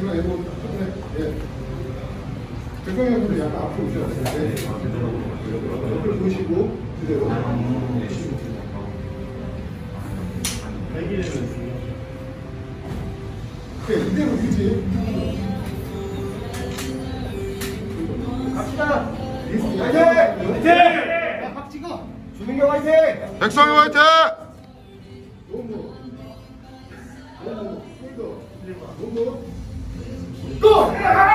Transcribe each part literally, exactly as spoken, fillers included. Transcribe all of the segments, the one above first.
그냥 이거 예. 백성형도 약간 앞으로 오셔야 되는데 옆을 보시고 그대로. 그래 이대로 유지. 갑시다. 화이팅! 화이팅! 박지가. 주민경 화이팅! 백성형 화이팅! 너무 너무 폴더 너무 고!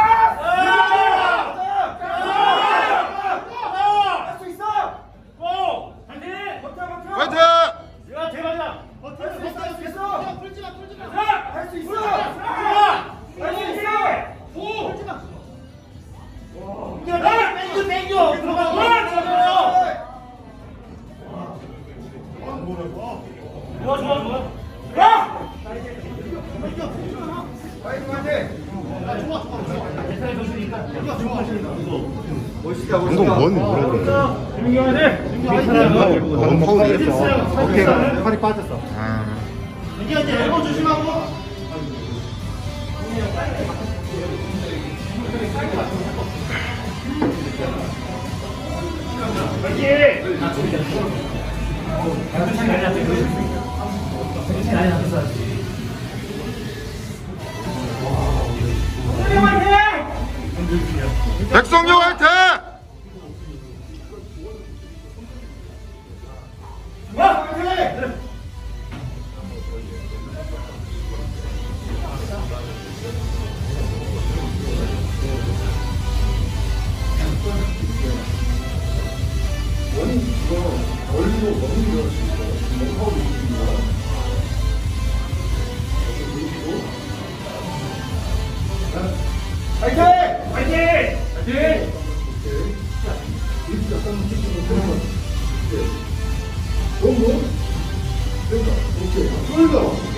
할 수 있어! 고! 화이팅! 버텨 버텨! 화이팅! 야 대박이야! 할 수 있어 할 수 있어! 풀지 마 풀지 마! 할 수 있어! 할 수 있어! 오! 풀지 마! 야 땡겨 땡겨! 들어가! 들어가! 좋아 좋아 좋아! 야! 화이팅 화이팅! 멋있다 운동 뭔 뭐라 그러지? 김민경한테 뭔 파울이었어? 어깨가 팔이 빠졌어. 아. 이게 이제 엘보 조심하고. 백성형 화이팅! 원인 이거 원리로 원인 들어갈 수 있어. 지금 파울이 있습니다. 화이팅! 화이팅! 화이팅! 오케이. 약간 찍히고 그러면 오케이. 너무 그러니까 오케이. 끌다.